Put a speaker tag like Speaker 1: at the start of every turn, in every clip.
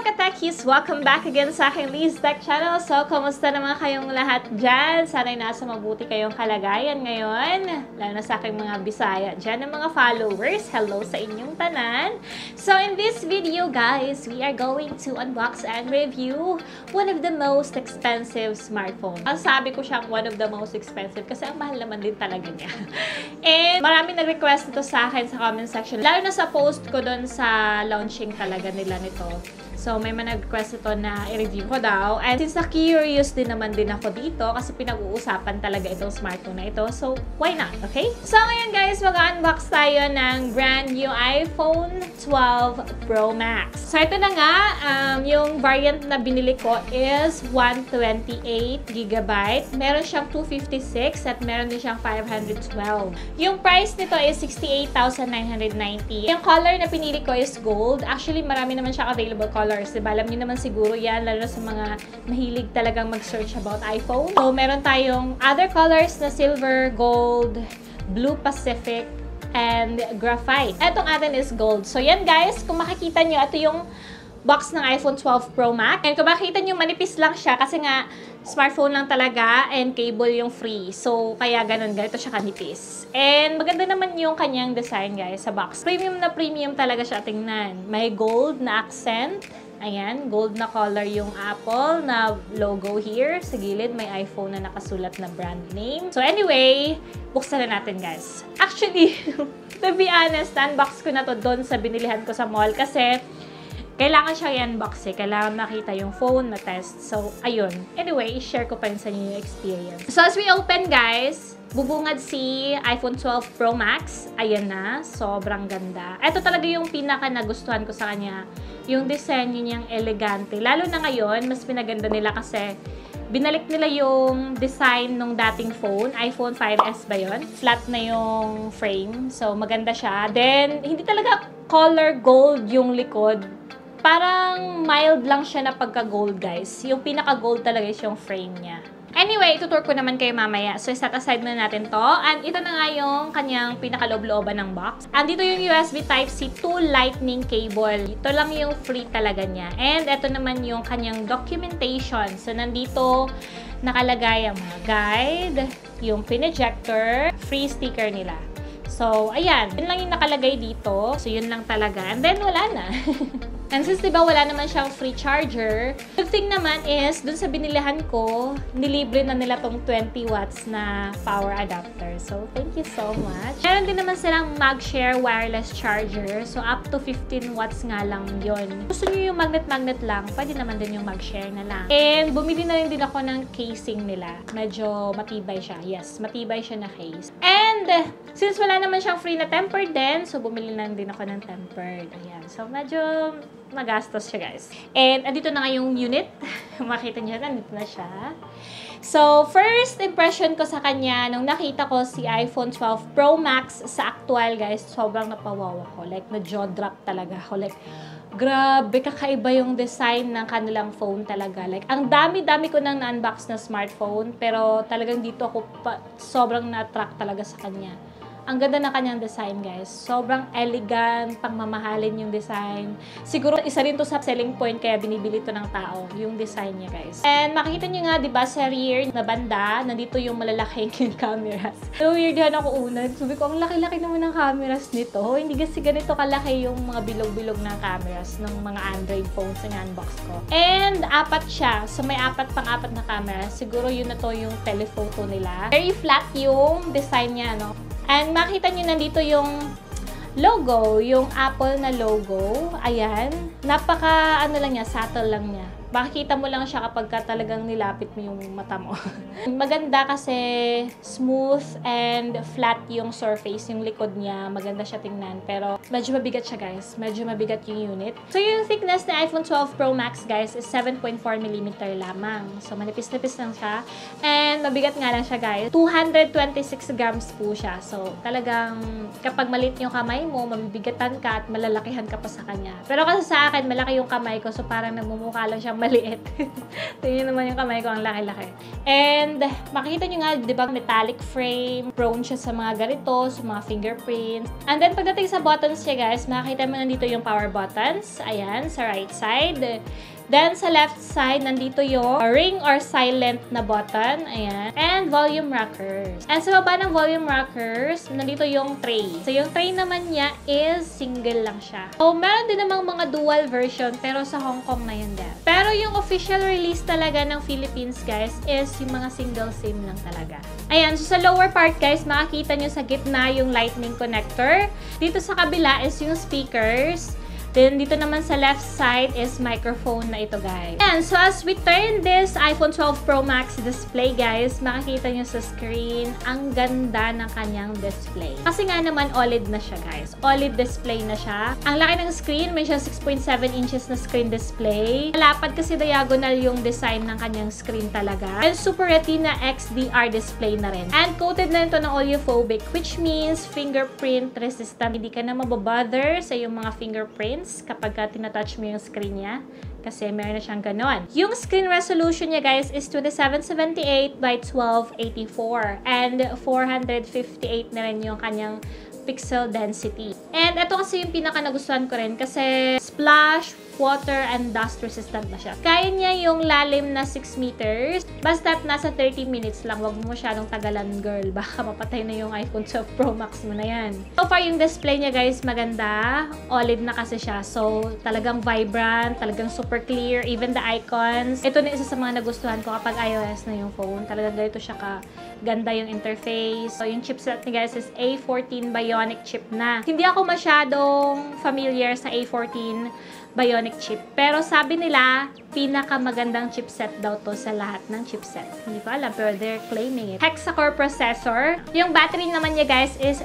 Speaker 1: Techies! Welcome back again sa aking Liz Tech Channel. So, kamusta naman kayong lahat dyan? Sana'y nasa mabuti kayong kalagayan ngayon. Lalo na sa aking mga Bisaya dyan ng mga followers. Hello sa inyong tanan. So, in this video, guys, we are going to unbox and review one of the most expensive smartphone. Ang sabi ko siyang one of the most expensive kasi ang mahal naman din talaga niya. And marami nag-request ito sa akin sa comment section. Lalo na sa post ko doon sa launching talaga nila nito. So, may nag-request ito na i-review ko daw. And since na-curious din naman din ako dito kasi pinag-uusapan talaga itong smartphone na ito. So, why not? Okay? So, ngayon guys, mag-unbox tayo ng brand new iPhone 12 Pro Max. So, ito na nga. Yung variant na binili ko is 128GB. Meron siyang 256 at meron din siyang 512. Yung price nito is 68,990. Yung color na pinili ko is gold. Actually, marami naman siyang available colors. Diba? Alam niyo naman siguro yan, lalo sa mga mahilig talagang mag-search about iPhone. So, meron tayong other colors na silver, gold, blue Pacific, and graphite. Etong atin is gold. So, yan guys, kung makikita nyo, ito yung box ng iPhone 12 Pro Max. And kung makikita nyo, manipis lang siya kasi nga, smartphone lang talaga and cable yung free. So, kaya ganito siya kanipis. And maganda naman yung kanyang design, guys, sa box. Premium talaga siya tingnan. May gold na accent. Ayan, gold na color yung Apple na logo here. Sa gilid, may iPhone na nakasulat na brand name. So, anyway, buksan na natin, guys. Actually, to be honest, unbox ko na to doon sa binilihan ko sa mall kasi kailangan siya i-unbox eh. Kailangan makita yung phone na test. So, ayun. Anyway, share ko pa rin sa inyo yung experience. So, as we open, guys, bubungad si iPhone 12 Pro Max. Ayan na. Sobrang ganda. Ito talaga yung pinaka nagustuhan ko sa kanya. Yung disenyo niyang elegante. Lalo na ngayon, mas pinaganda nila kasi binalik nila yung design ng dating phone. iPhone 5S ba yun? Flat na yung frame. So, maganda siya. Then, hindi talaga color gold yung likod. Parang mild lang siya na pagka-gold, guys. Yung pinaka-gold talaga is yung frame niya. Anyway, itutur ko naman kayo mamaya. So, set aside na natin to. And ito na nga yung kanyang pinaka-loob-looban ng box. And dito yung USB Type-C to Lightning cable. Ito lang yung free talaga niya. And ito naman yung kanyang documentation. So, nandito nakalagay ang mga guide, yung pin ejector, free sticker nila. So, ayan. Yun lang yung nakalagay dito. So, yun lang talaga. And then, wala na. And since diba wala naman siyang free charger, good thing naman is, dun sa binilihan ko, nilibre na nila tong 20 watts na power adapter. So, thank you so much. Meron din naman silang mag-share wireless charger. So, up to 15 watts nga lang yon. Gusto nyo yung magnet-magnet lang, pwede naman din yung mag-share na lang. And, bumili na rin din ako ng casing nila. Medyo matibay siya. Yes, matibay siya na case. And, since wala naman siyang free na tempered din, so bumili na din ako ng tempered. Ayan. So, medyo magastos siya, guys. And, andito na nga yung unit. Makita niyo, nandito na siya. So, first impression ko sa kanya, nung nakita ko si iPhone 12 Pro Max sa actual, guys, sobrang napawaw ako. Like, na-jaw drop talaga ako. Like, grabe, kakaiba yung design ng kanilang phone talaga. Like, ang dami-dami ko nang na-unbox na smartphone, pero talagang dito ako sobrang na-attract talaga sa kanya. Ang ganda ng kanyang design, guys. Sobrang elegant, pangmamahalin yung design. Siguro, isa rin to sa selling point kaya binibili to ng tao, yung design niya, guys. And makikita nyo nga, diba, sa rear na banda, nandito yung malalaking cameras. So, weirdan ako una. Sabi ko, ang laki-laki naman ng cameras nito. Hindi kasi ganito kalaki yung mga bilog-bilog ng cameras ng mga Android phones na unbox ko. And, apat siya. So, may pang-apat na cameras. Siguro yun na to yung telephoto nila. Very flat yung design niya, no? And makita nyo nandito yung logo, yung Apple na logo. Ayan. Napaka, lang niya, subtle lang niya. Makikita mo lang siya kapag talagang nilapit mo yung mata mo. Maganda kasi smooth and flat yung surface, yung likod niya. Maganda siya tingnan. Pero medyo mabigat siya, guys. Medyo mabigat yung unit. So yung thickness ng iPhone 12 Pro Max, guys, is 7.4mm lamang. So manipis-nipis lang siya. And mabigat nga lang siya, guys. 226 grams po siya. So talagang kapag maliit yung kamay mo, mabibigatan ka at malalakihan ka pa sa kanya. Pero kasi sa akin, malaki yung kamay ko. So parang nagmumukha lang siya maliit. Tingnan naman yung kamay ko, ang laki-laki. And, makikita nyo nga, di ba, metallic frame, prone siya sa mga ganito, sa mga fingerprints. And then, pagdating sa buttons niya, guys, makikita mo nandito yung power buttons. Ayan, sa right side. Then, sa left side, nandito yung ring or silent na button. Ayan. And volume rockers. And sa baba ng volume rockers, nandito yung tray. So, yung tray naman niya is single lang siya. So, meron din namang mga dual version, pero sa Hong Kong na yun din. Pero yung official release talaga ng Philippines, guys, is yung mga single SIM lang talaga. Ayan. So, sa lower part, guys, makikita nyo sa gitna yung lightning connector. Dito sa kabila is yung speakers. Then, dito naman sa left side is microphone na ito, guys. And so, as we turn this iPhone 12 Pro Max display, guys, makikita nyo sa screen, ang ganda ng kanyang display. Kasi nga naman, OLED na siya, guys. OLED display na siya. Ang laki ng screen, may siya 6.7 inches na screen display. Malapad kasi diagonal yung design ng kanyang screen talaga. And Super Retina XDR display na rin. And coated na ito ng oleophobic, which means fingerprint resistant. Hindi ka na mababother sa yung mga fingerprint kapag tinatouch mo yung screen niya. Kasi meron na siyang ganon. Yung screen resolution niya, guys, is 2778 by 1284. And 458 na rin yung kanyang pixel density. And ito kasi yung pinaka nagustuhan ko rin kasi splash, water, and dust resistant na siya. Kaya niya yung lalim na 6 meters. Basta't nasa 30 minutes lang. Huwag mo masyadong tagalan, girl. Baka mapatay na yung iPhone 12 Pro Max mo na yan. So far, yung display niya, guys, maganda. OLED na kasi siya. So, talagang vibrant, talagang super clear. Even the icons. Ito na isa sa mga nagustuhan ko kapag iOS na yung phone. Talagang ganito siya ganda yung interface. So, yung chipset ni guys is A14 Bionic chip na. Hindi ako masyadong familiar sa A14 Bionic chip. Pero sabi nila, pinakamagandang chipset daw to sa lahat ng chipset. Hindi ko alam, pero they're claiming it. Hexa-core processor. Yung battery naman niya, guys, is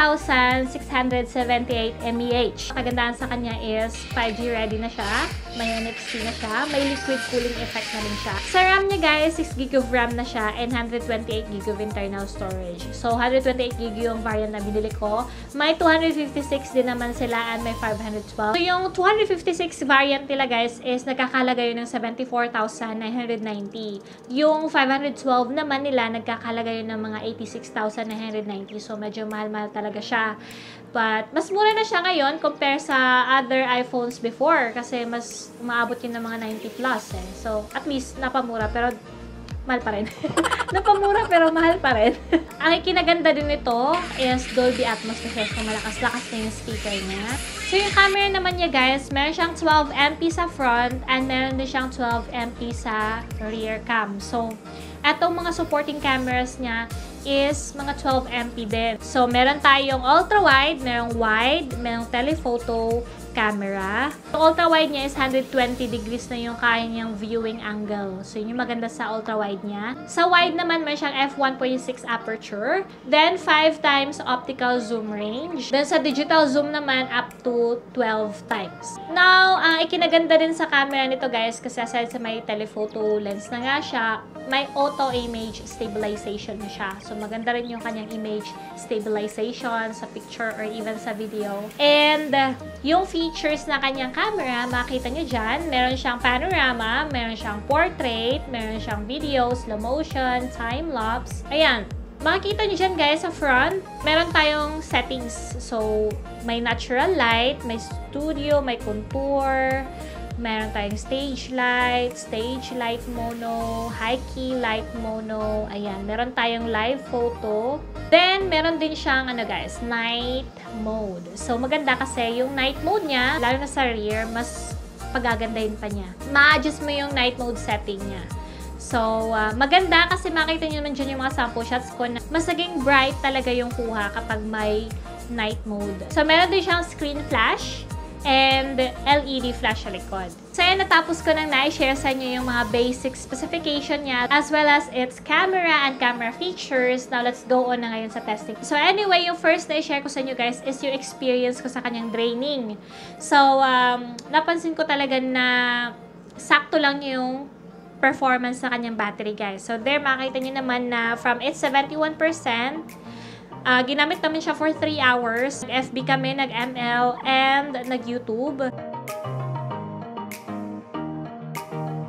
Speaker 1: 3,678 mAh. Kagandahan sa kanya is 5G ready na siya. May NFC na siya. May liquid cooling effect na rin siya. Sa RAM niya, guys, 6GB of RAM na siya and 128GB of internal storage. So, 128GB yung variant na binili ko. May 256 din naman sila and may 512. So, yung 256 variant nila, guys, is nagkakalaga yun ng 74,990. Yung 512 naman nila, nagkakalaga yun ng mga 86,990. So, medyo mahal-mahal talaga siya. But, mas mura na siya ngayon compare sa other iPhones before. Kasi mas umaabot yun ng mga 90 plus eh. So, at least, napamura. Pero, mahal pa rin. Napamura pero mahal pa rin. Ang ikinaganda din nito is Dolby Atmos na siya. So, malakas-lakas na yung speaker niya. So, yung camera naman niya, guys, meron siyang 12MP sa front and meron din siyang 12MP sa rear cam. So, etong mga supporting cameras niya is mga 12MP din. So, meron tayong ultra-wide, merong wide, merong telephoto camera. Yung ultra-wide niya is 120 degrees na yung kaya niyang viewing angle. So, yun yung maganda sa ultra-wide niya. Sa wide naman, may siyang f1.6 aperture. Then, 5 times optical zoom range. Then, sa digital zoom naman, up to 12 times. Now, ang ikinaganda din sa camera nito, guys, kasi aside sa may telephoto lens na nga siya, may auto image stabilization na siya. So, maganda rin yung kanyang image stabilization sa picture or even sa video. And, yung features na kanyang camera, makita nyo dyan, meron siyang panorama, meron siyang portrait, meron siyang video, slow motion, time-lapse. Ayan. Makikita nyo dyan, guys, sa front, meron tayong settings. So, may natural light, may studio, may contour, meron tayong stage light mono, high key light mono. Ayan, meron tayong live photo. Then, meron din siyang, guys, night mode. So, maganda kasi yung night mode niya, lalo na sa rear, mas pagagandahin pa niya. Ma-adjust mo yung night mode setting niya. So, maganda kasi makita nyo naman dyan yung mga sample shots ko na mas naging bright talaga yung kuha kapag may night mode. So, meron din siyang screen flash and LED flash sa likod. So, ayan, natapos ko nang na-share sa inyo yung mga basic specification niya as well as its camera and camera features. Now, let's go on na ngayon sa testing. So, anyway, yung first na i-share ko sa inyo, guys, is yung experience ko sa kanyang draining. So, napansin ko talaga na sakto lang yung performance sa kanyang battery, guys. So, there, makikita nyo naman na from its 71%, ginamit namin siya for 3 hours. Nag-FB kami, nag-ML, and nag-YouTube.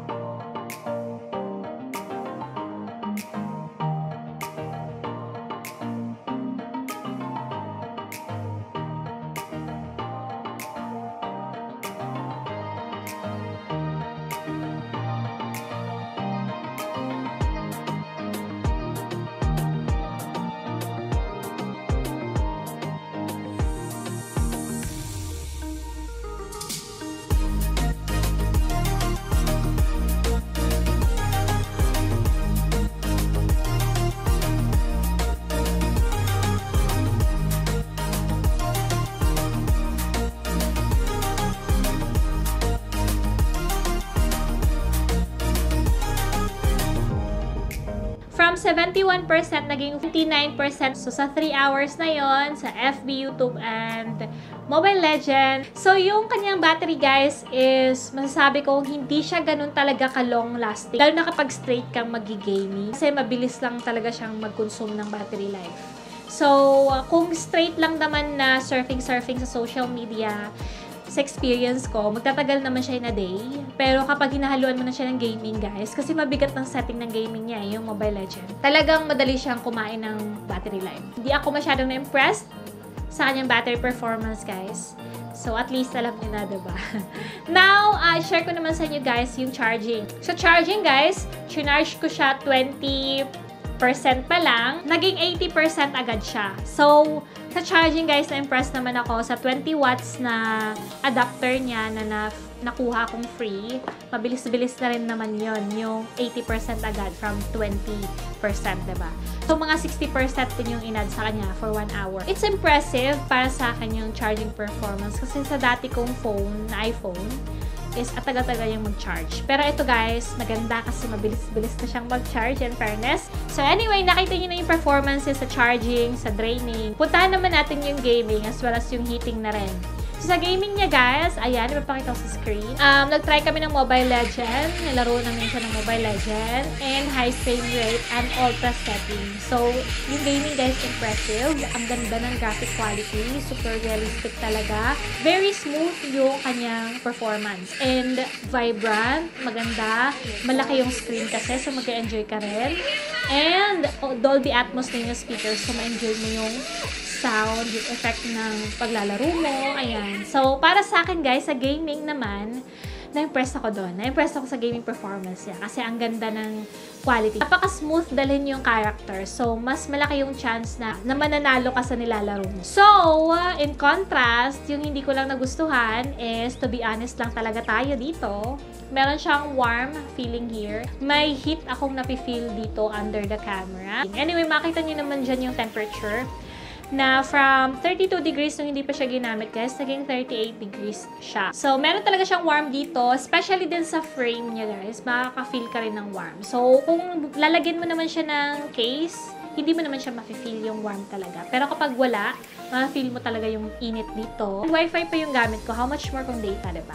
Speaker 1: 71% naging 59%. So, sa 3 hours na yon sa FB, YouTube, and Mobile Legend. So, yung kanyang battery, guys, is masasabi ko hindi siya ganun talaga ka-long lasting. Lalo na kapag straight kang magi-gaming. Kasi mabilis lang talaga siyang mag-consume ng battery life. So, kung straight lang naman na surfing sa social media, sa experience ko, magtatagal naman siya in a day. Pero kapag hinahaluan mo na siya ng gaming, guys, kasi mabigat ng setting ng gaming niya, yung Mobile Legend, talagang madali siyang kumain ng battery life. Hindi ako masyadong na-impressed sa kanyang battery performance, guys. So, at least alam niyo na, diba? Now, share ko naman sa inyo, guys, yung charging. So, charging, guys, chinarge ko siya 20% pa lang, naging 80% agad siya. So, sa charging, guys, na-impress naman ako sa 20 watts na adapter niya na nakuha kong free. Mabilis-bilis na rin naman yon yung 80% agad from 20%, diba? So, mga 60% din yung inad sa kanya for 1 hour. It's impressive para sa akin yung charging performance kasi sa dati kong phone, na iPhone, is atagal-tagal yung mag-charge. Pero ito, guys, maganda kasi mabilis-bilis na siyang mag-charge, in fairness. So anyway, nakita niyo na yung performances sa charging, sa draining. Puntahan naman natin yung gaming as well as yung heating na rin. So, sa gaming niya, guys, ayan, ipapakita ko sa screen. Nag-try kami ng Mobile Legend. Nalaro namin siya ng Mobile Legend. And high frame rate and ultra setting. So, yung gaming, guys, impressive. Ang ganda ng graphic quality. Super realistic talaga. Very smooth yung kanyang performance. And vibrant. Maganda. Malaki yung screen kasi. So, mag-enjoy ka rin. And Dolby Atmos na yung speakers. So, ma-enjoy mo yung sound, yung effect ng paglalaro mo. Ayan. So, para sa akin, guys, sa gaming naman, na-impress ako doon. Na-impress ako sa gaming performance niya. Kasi ang ganda ng quality. Napaka-smooth dalhin yung character. So, mas malaki yung chance na mananalo ka sa nilalaro mo. So, in contrast, yung hindi ko lang nagustuhan is, to be honest lang talaga tayo dito, meron siyang warm feeling here. May heat akong napi-feel dito under the camera. Anyway, makita niyo naman dyan yung temperature na from 32 degrees nung hindi pa siya ginamit, guys, naging 38 degrees siya. So, meron talaga siyang warm dito, especially din sa frame niya, guys. Makaka-feel ka rin ng warm. So, kung lalagyan mo naman siya ng case, hindi mo naman siya ma-feel yung warm talaga. Pero kapag wala, ma-feel mo talaga yung init dito. Wi-Fi pa yung gamit ko. How much more kung data, diba?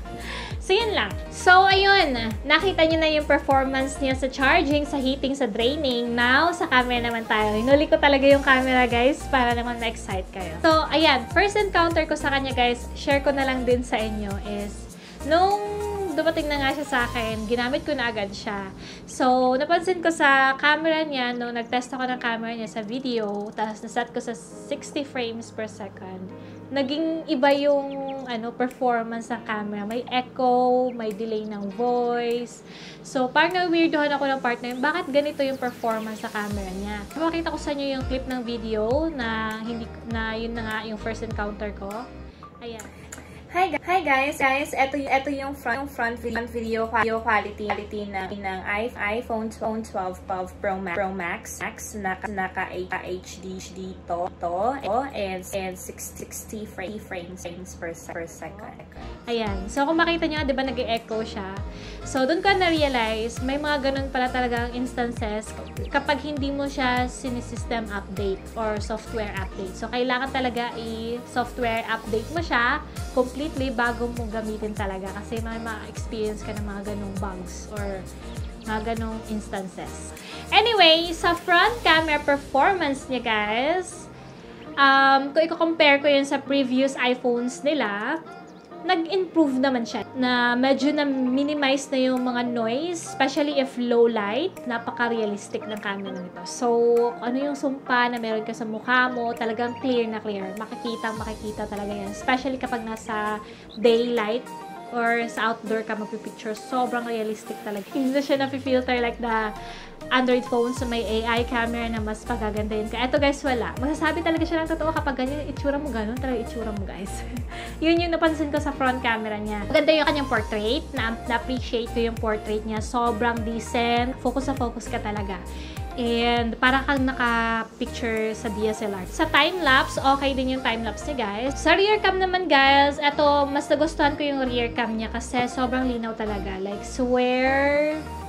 Speaker 1: So, yun lang. So, ayun. Nakita nyo na yung performance niya sa charging, sa heating, sa draining. Now, sa camera naman tayo. Hinuli ko talaga yung camera, guys, para naman ma-excite kayo. So, ayan. First encounter ko sa kanya, guys, share ko na lang din sa inyo is, nung dumating na nga siya sa akin, ginamit ko na agad siya. So, napansin ko sa camera niya, nung nag-test ako ng camera niya sa video, tapos naset ko sa 60 frames per second, naging iba yung performance ng camera. May echo, may delay ng voice. So, parang na-weirdohan ako ng partner, bakit ganito yung performance sa camera niya? Makita ko sa inyo yung clip ng video na yun na nga yung first encounter ko. Ayan. Hi guys, ito yung front video quality ng iPhone 12 Pro Max naka HD and 60 frames per second. Ayan. So kung makita niyo, 'di ba nag-echo siya. So doon ko na-realize may mga ganun pala talagang instances kapag hindi mo siya sinisystem update or software update. So kailangan talaga i-software update mo siya completely bago mo gamitin talaga kasi may ma-experience ka ng mga ganong bugs or mga ganong instances. Anyway, sa front camera performance niya, guys, kung i-compare ko yun sa previous iPhones nila, nag-improve naman siya na medyo na-minimize na yung mga noise, especially if low light. Napaka-realistic ng camera nito. So, ano yung sumpa na meron ka sa mukha mo, talagang clear na clear. Makikita talaga yan. Especially kapag nasa daylight or sa outdoor ka magpipicture, sobrang realistic talaga. Hindi na siya na-filter like the Android phones sa may AI camera na mas pagagandahin ka. Eto, guys, wala. Masasabi talaga siya ng totoo kapag ganyan, itsura mo ganun, talaga itsura mo, guys. Yun yung napansin ko sa front camera niya. Maganda yung kanyang portrait. Na-appreciate ko yung portrait niya. Sobrang decent. Focus na focus ka talaga. And para kang naka-picture sa DSLR. Sa time-lapse, okay din yung time-lapse niya, guys. Sa rear cam naman, guys, eto, mas nagustuhan ko yung rear cam niya kasi sobrang linaw talaga. Like, swear,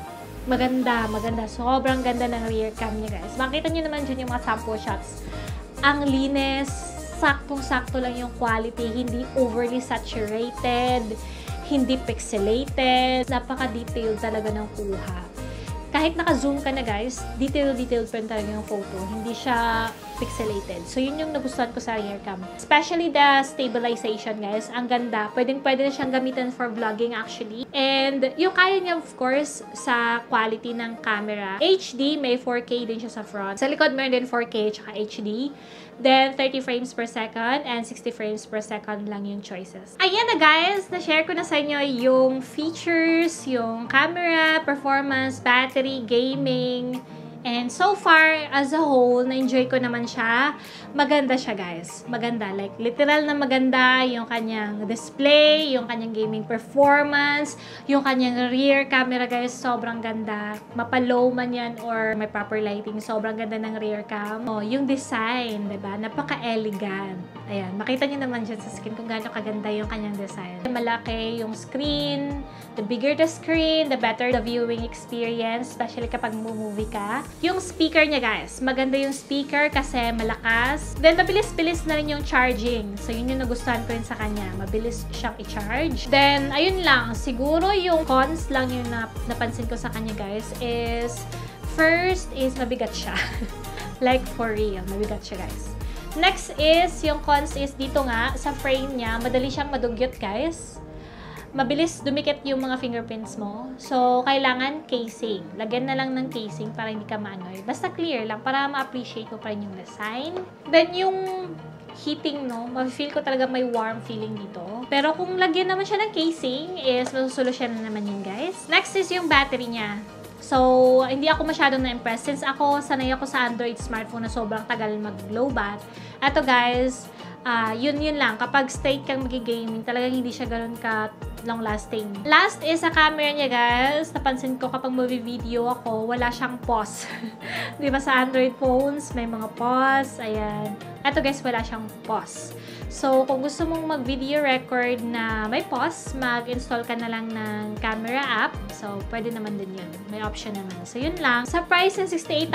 Speaker 1: Maganda, maganda. Sobrang ganda ng rear cam niya, guys. Makita nyo naman dyan yung mga sample shots. Ang linis, saktong-sakto lang yung quality, hindi overly saturated, hindi pixelated. Napaka-detailed talaga ng kuha. Kahit naka-zoom ka na, guys, detailed pa rin talaga yung photo. Hindi siya pixelated. So, yun yung nagustuhan ko sa rear cam. Especially the stabilization, guys. Ang ganda. Pwede na siyang gamitin for vlogging, actually. And, yung kaya niya, of course, sa quality ng camera. HD, may 4K din siya sa front. Sa likod, meron din 4K tsaka HD. Then, 30 frames per second and 60 frames per second lang yung choices. Ayan na, guys! Na-share ko na sa inyo yung features, yung camera, performance, battery, gaming. And so far, as a whole, na-enjoy ko naman siya. Maganda siya, guys. Maganda. Like, literal na maganda yung kanyang display, yung kanyang gaming performance, yung kanyang rear camera, guys. Sobrang ganda. Mapalow man yan or may proper lighting. Sobrang ganda ng rear cam. Oh, yung design, diba? Napaka-elegant. Ayan. Makita nyo naman dyan sa screen kung gaano kaganda yung kanyang design. Malaki yung screen. The bigger the screen, the better the viewing experience, especially kapag movie ka. Yung speaker niya, guys. Maganda yung speaker kasi malakas. Then, mabilis-bilis na rin yung charging. So, yun yung nagustuhan ko rin sa kanya. Mabilis siyang i-charge. Then, ayun lang. Siguro yung cons lang yung napansin ko sa kanya, guys, is first is mabigat siya. Like, for real. Mabigat siya, guys. Next is, yung cons is dito nga, sa frame niya, madali siyang madugyot, guys. Mabilis dumikit yung mga fingerprints mo. So, kailangan casing. Lagyan na lang ng casing para hindi ka maanoy. Basta clear lang para ma-appreciate mo pa rin yung design. Then, yung heating, no? Ma-feel ko talaga may warm feeling dito. Pero kung lagyan naman siya ng casing, is masusolusyon na naman yun, guys. Next is yung battery niya. So, hindi ako masyadong na-impress. Since sanay ako sa Android smartphone na sobrang tagal mag-low bat. Eto, guys, yun lang. Kapag straight kang mag-gaming, talagang hindi siya ganun ka long-lasting. Last is sa camera niya, guys. Napansin ko kapag movie-video ako, wala siyang pause. Di ba sa Android phones, may mga pause. Ayan. Eto, guys, wala siyang pause. So, kung gusto mong mag-video record na may pause, mag-install ka na lang ng camera app. So, pwede naman din yun. May option naman. So, yun lang. Sa price ng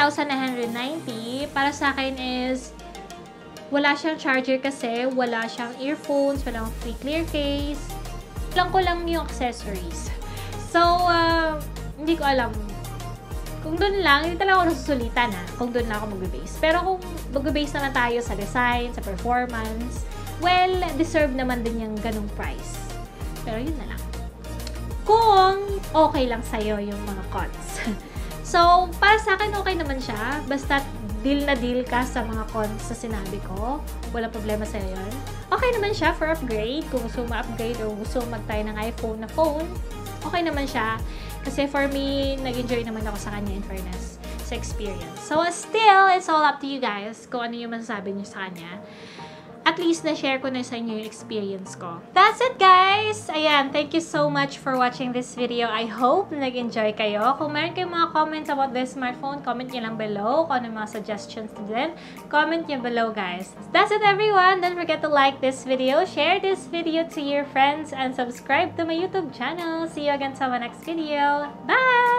Speaker 1: 68,990, para sa akin is wala siyang charger kasi, wala siyang earphones, wala siyang free clear case. Lang ko lang yung accessories. So, hindi ko alam. Kung doon lang, hindi talaga ako nasusulitan kung doon lang ako mag-base. Pero kung mag-base naman tayo sa design, sa performance, well, deserve naman din yung ganung price. Pero yun na lang. Kung okay lang sa'yo yung mga cons. So, para sa akin, okay naman siya. Basta deal na deal ka sa mga cons sa sinabi ko. Wala problema sa'yo yun. Okay naman siya for upgrade. Kung gusto ma-upgrade o gusto mag-try ng iPhone na phone, okay naman siya. Kasi for me, nag-enjoy naman ako sa kanya in fairness sa experience. So, still, it's all up to you guys kung ano yung masasabi niyo sa kanya. At least, na-share ko na sa inyo yung experience ko. That's it, guys! Ayan, thank you so much for watching this video. I hope na nag-enjoy kayo. Kung meron kayong mga comments about this smartphone, comment nyo lang below. Kung ano mga suggestions din, comment nyo below, guys. That's it, everyone! Don't forget to like this video, share this video to your friends, and subscribe to my YouTube channel. See you again sa my next video. Bye!